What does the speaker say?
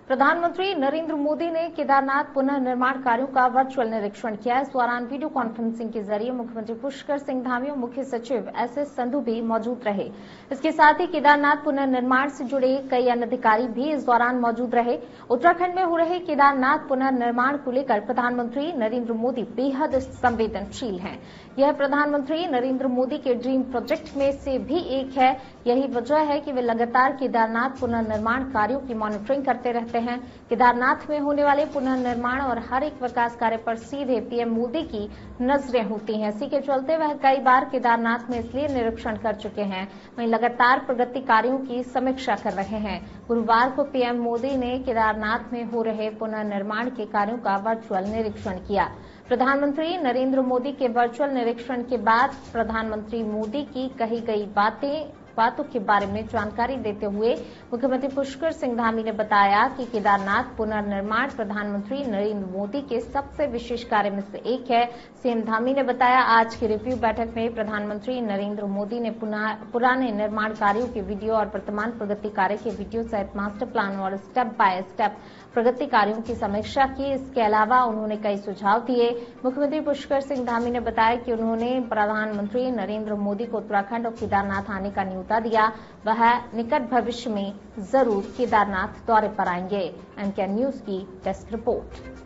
प्रधानमंत्री नरेंद्र मोदी ने केदारनाथ पुनर्निर्माण कार्यों का वर्चुअल निरीक्षण किया। इस दौरान वीडियो कॉन्फ्रेंसिंग के जरिए मुख्यमंत्री पुष्कर सिंह धामी और मुख्य सचिव एसएस संधू भी मौजूद रहे। इसके साथ ही केदारनाथ पुनर्निर्माण से जुड़े कई अन्य अधिकारी भी इस दौरान मौजूद रहे। उत्तराखंड में हो रहे केदारनाथ पुनर्निर्माण को लेकर प्रधानमंत्री नरेंद्र मोदी बेहद संवेदनशील हैं। यह प्रधानमंत्री नरेंद्र मोदी के ड्रीम प्रोजेक्ट में से भी एक है। यही वजह है कि वे लगातार केदारनाथ पुनर्निर्माण कार्यों की मॉनिटरिंग करते रहते हैं। केदारनाथ में होने वाले पुनर्निर्माण और हर एक विकास कार्य पर सीधे पीएम मोदी की नजरें होती हैं। इसी के चलते वह कई बार केदारनाथ में इसलिए निरीक्षण कर चुके हैं, वहीं लगातार प्रगति कार्यों की समीक्षा कर रहे हैं। गुरुवार को पीएम मोदी ने केदारनाथ में हो रहे पुनर्निर्माण के कार्यों का वर्चुअल निरीक्षण किया। प्रधानमंत्री नरेंद्र मोदी के वर्चुअल निरीक्षण के बाद प्रधानमंत्री मोदी की कही गई बातों के बारे में जानकारी देते हुए मुख्यमंत्री पुष्कर सिंह धामी ने बताया कि केदारनाथ पुनर्निर्माण प्रधानमंत्री नरेंद्र मोदी के सबसे विशेष कार्य में से एक है। सीएम धामी ने बताया, आज की रिव्यू बैठक में प्रधानमंत्री नरेंद्र मोदी ने पुराने निर्माण कार्यों के वीडियो और वर्तमान प्रगति कार्य के वीडियो सहित मास्टर प्लान और स्टेप बाय स्टेप प्रगति कार्यों की समीक्षा की। इसके अलावा उन्होंने कई सुझाव दिए। मुख्यमंत्री पुष्कर सिंह धामी ने बताया कि उन्होंने प्रधानमंत्री नरेंद्र मोदी को उत्तराखंड और केदारनाथ आने का न्योता दिया। वह निकट भविष्य में जरूर केदारनाथ दौरे पर आएंगे। एमके न्यूज की डेस्क रिपोर्ट।